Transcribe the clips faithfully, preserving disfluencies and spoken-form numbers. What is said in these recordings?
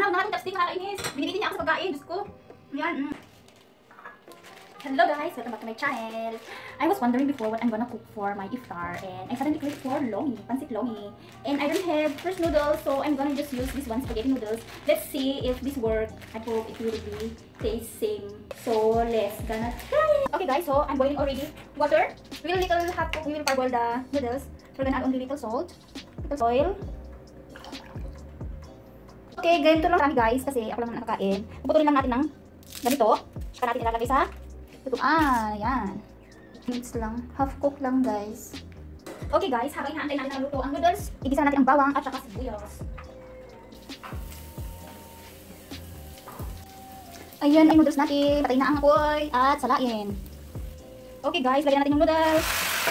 huwag na natin chopstick, nakakainis. Binibitin niya ako sa pagkain, Diyos ko. Yan. Mm. Hello guys, welcome back to my channel. I was wondering before what I'm gonna cook for my iftar, and I suddenly clicked for lomi, pancit lomi. And I don't have fresh noodles, so I'm gonna just use this one spaghetti noodles. Let's see if this works. I hope it will be tasting. So let's gonna try it. Okay guys, so I'm boiling already water. We will little half cook. We will parboil the noodles. We're gonna add only little salt, little oil. Okay, ganito lang kami guys, kasi ako lang nakakain. Puputulin lang natin ng ganito. Saka natin ilalagay sa ito. Ah, yan. Mix lang. Half cook lang guys. Okay guys, habang inaantay natin na luto ang noodles, igisa natin ang bawang at saka sibuyas. Ayan ang noodles natin. Patay na ang apoy at salain. Okay guys, lagyan natin yung noodles.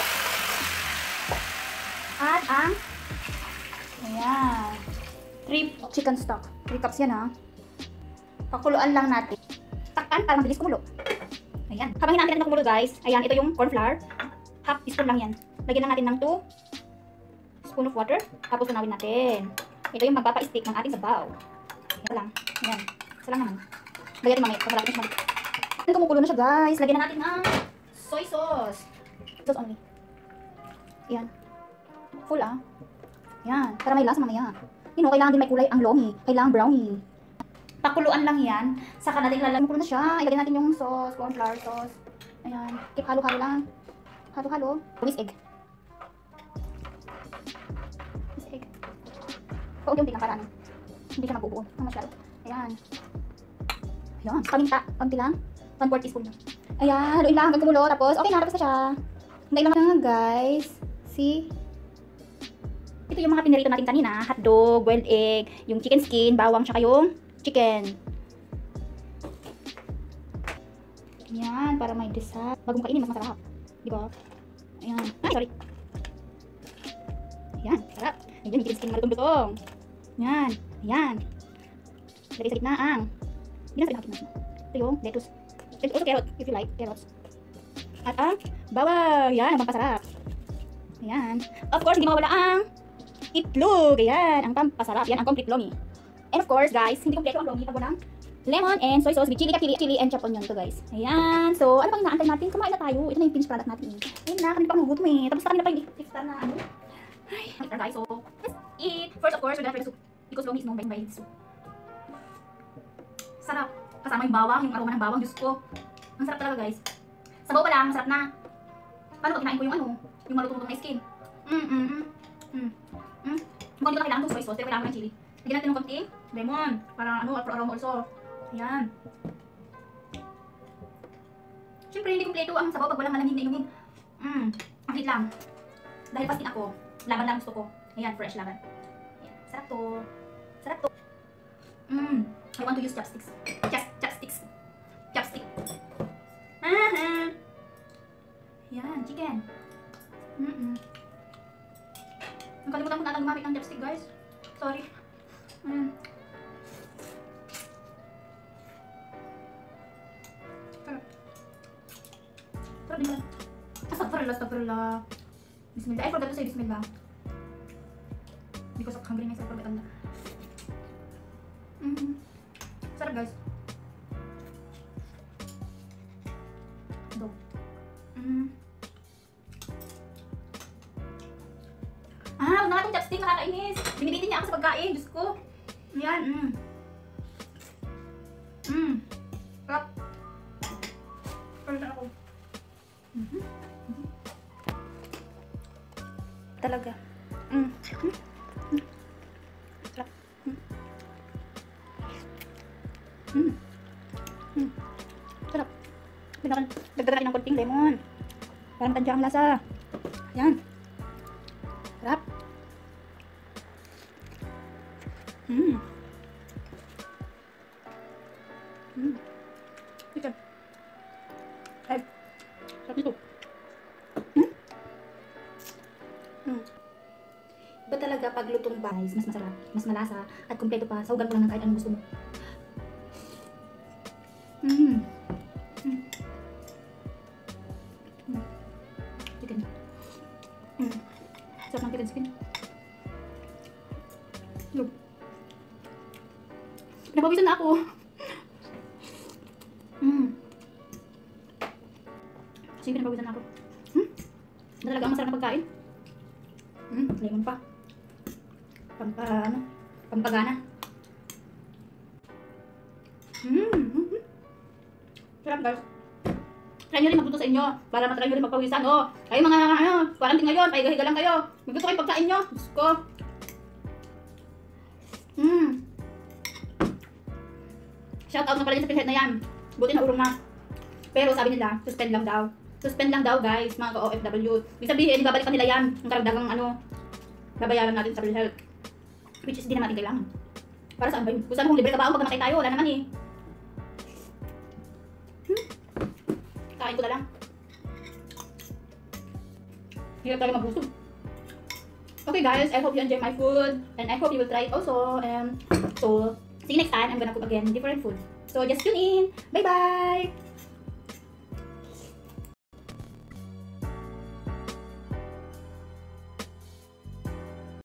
At ang ayan. three chicken stock. three cups yan ha. Pakuluan lang natin. Takpan para mabilis kumulo. Ayan. Habang hinaantay natin na kumulo guys, ayan, ito yung corn flour. Half teaspoon lang yan. Lagyan lang natin ng two spoon of water. Tapos tunawin natin. Ito yung magpapa-stick ng ating sabaw. Ito lang. Ayan. Isa lang naman. Lagyan natin mamaya. Pag malapit na siya. Ayan, kumukulo na siya guys. Lagyan na natin ng soy sauce. Sauce only. Ayan. Full ah. Ayan. Para may lasa mamaya. You know, kailangan din may kulay ang lomi. Kailangan brownie. Pakuluan lang yan. Saka natin lalagyan. Kumukulo na siya. Ilagyan natin yung sauce, corn flour sauce. Ayan. Keep halo-halo lang. Halo-halo. Miss egg. Miss egg. Paunti-unti lang para ano. Hindi siya magbubuo. Ang masyado. Ayan. Ayan. Paminta. Paunti lang. one fourth teaspoon. Ayan. Haluin lang hanggang kumulo. Tapos, okay na. Tapos na siya. Hintayin lang natin guys. See? Ito yung mga pinirito natin kanina. Hotdog, boiled egg, yung chicken skin, bawang, tsaka yung chicken. Ayan, para may dessert. Bagong kainin, mas masarap. Diba? Ayan. Ay, sorry. Ayan, sarap. Ayan, yung chicken skin malutong-lutong. Ayan, ayan. Lagay sa gitna ang. Hindi na sa gitna. Ito yung lettuce. And also carrot, if you like, carrots. At ang bawang. Ayan, ang pampasarap. Ayan. Of course, hindi mawala ang itlog. Ayan, ang pampasarap. Yan, ang complete lomi. And of course, guys, hindi kompleto ang lomi pag walang lemon and soy sauce with chili, chili, chili and chop onion to guys. Ayan. So, ano pang inaantay natin? Kumain na tayo. Ito na yung finished product natin. Ayun na, kanina pa magugutom eh. Tapos kanina pa yung iftar na ano. Ay, iftar guys. So, let's eat. First, of course, we're gonna try the soup. Because lomi is known by by soup. Sarap. Kasama yung bawang, yung aroma ng bawang. Diyos ko. Ang sarap talaga guys. Sabaw pa lang, masarap na. Paano ko kinain ko yung ano? Yung malutong-lutong na skin. Mm, mm, mm. Mm. Mm. Mukhang hindi ko na kailangan itong soy sauce, pero kailangan ko ng chili. Lagyan natin ng konting lemon. Para ano, aroma also. Ayan. Siyempre, hindi kumpleto ang sabaw pag walang malamig na inumin. Mm. Ang hit lang. Dahil fasting ako, laban lang gusto ko. Ayan, fresh laban. Ayan. Sarap to. Sarap to. Mm. I want to use chopsticks. Just chopsticks. Chopstick. Aha. Ayan, chicken. Mm-mm. Nakalimutan ko na lang gumamit ng chopstick guys. Sorry. Ayan. Sarap. Sarap din pala. Astagfirullah, astagfirullah. Bismillah. I forgot to say bismillah. Because of hungry myself, forgot na. Mm-hmm. Sarap guys. Go. Mm. Ah, wag na itong chopstick, nakakainis. Binibitin niya ako sa pagkain, Diyos ko. Ayan, mm. Mm. Sarap. Sarap ako. Mm-hmm. Mm-hmm. Talaga. Mm. Mm. Sarap. Mm. Mm. Mm. Sarap. Dagdagan natin ng konting lemon. Para matansya ang lasa. Ayan. Sarap. Hmm. Hmm. Chicken. Ay. Sarap nito. Hmm. Hmm. Iba talaga pag lutong guys, mas masarap, mas malasa, at kumpleto pa. Saugan mo lang ng kahit anong gusto mo. Hmm. Hmm. Hmm. Chicken. Hmm. Sarap ng chicken skin. Look. Napawisan na ako. Hmm. Sige, napawisan na ako. Hmm? Ito talaga ang masarap na pagkain. Hmm, lemon pa. Pampa, ano? Pampagana. Hmm. Hmm. Sarap guys. Try nyo rin magluto sa inyo para matry nyo rin magpawisan. Oh, kayo mga ano, quarantine ngayon, pahiga-higa lang kayo. Magluto kayo pagkain nyo. Diyos ko. Hmm. Shout out na pala dyan sa pinhead na yan. Buti na urong na. Pero sabi nila, suspend lang daw. Suspend lang daw guys, mga ka-O F W. Ibig sabihin, babalik pa nila yan. Ang karagdagang ano, babayaran natin sa PhilHealth. Which is di naman natin kailangan. Para saan ba yun? Kung saan kung libre ka ba pag namatay tayo? Wala naman eh. Hmm? Kain ko na lang. Hirap tayo mabusog. Okay guys, I hope you enjoy my food. And I hope you will try it also. And so, see you next time. I'm gonna cook again different food. So just tune in. Bye bye!